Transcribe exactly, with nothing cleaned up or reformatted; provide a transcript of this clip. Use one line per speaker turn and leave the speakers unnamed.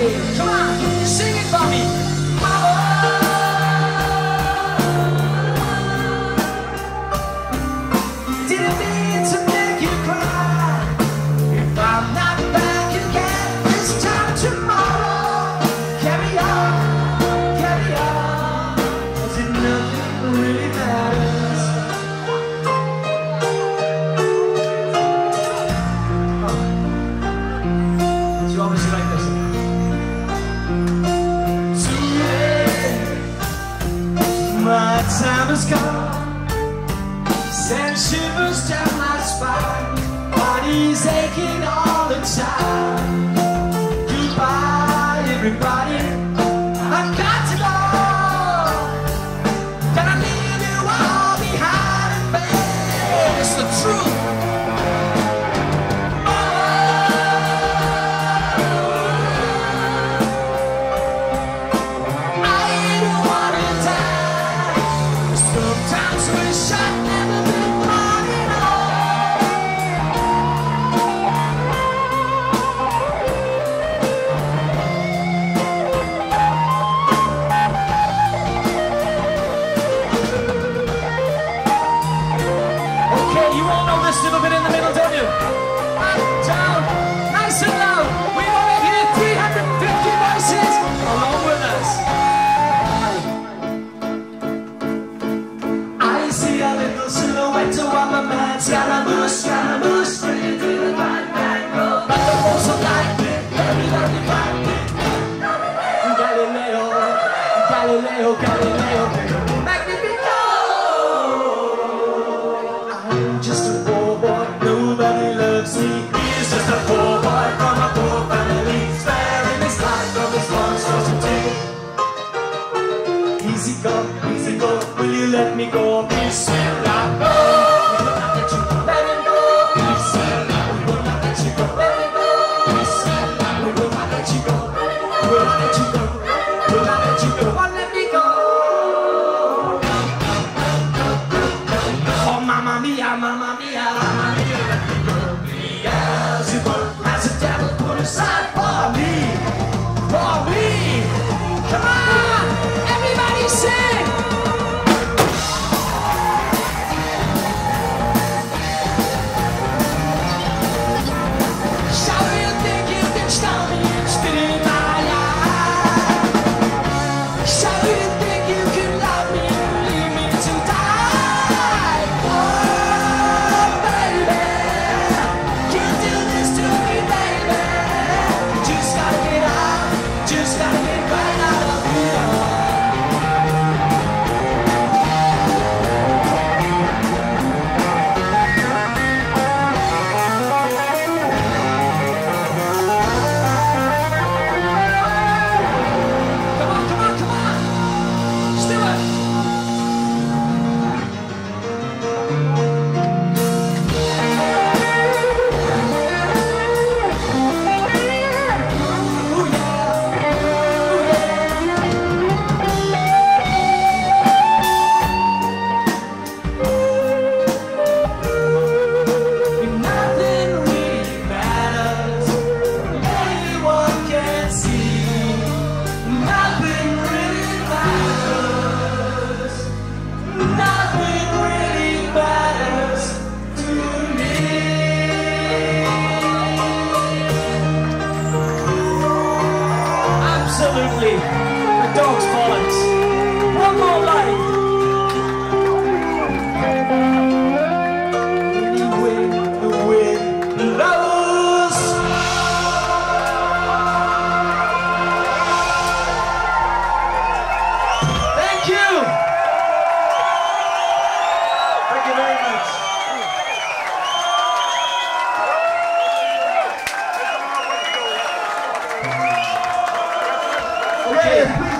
Come on, sing it for me. Didn't mean to make you cry. If I'm not back again this time tomorrow, carry on, carry on, 'cause it nothing really matters. Oh. So obviously like this. My time is gone, send shivers down my spine, body's aching all the time. Goodbye everybody, I've got to go, gonna leave you all behind, babe, it's the truth. Sometimes wish I'd never been born at all. Okay, you all know this little bit in the middle, don't you? Up, down, nice and low. We want to hear three hundred fifty voices along with us. I see a little silhouette of a man, Scaramouche, Scaramouche, sprinting through the night, night road. But the force of lightning, very, very lightning. Galileo, Galileo, Galileo, Magnifico. I'm just a poor boy, nobody loves me. He's just a poor boy from a poor family, sparing his life from his monstrosity. Easy go, easy go, will you let me go? Please will I go? We will not let you go. Let him go. Please will I. We will not let you go. Let him go. Please will I. We will not let you go. We will not let you go. We will not let you go. Won't let me go. Oh, mamma mia, mamma mia, mamma mia, let me go. Beelzebub has a devil put aside for me, for me. Come on, everybody sing. Absolutely, the dog's bollocks. One more life. Anyway, the wind blows. Thank you. Thank you very much. Okay.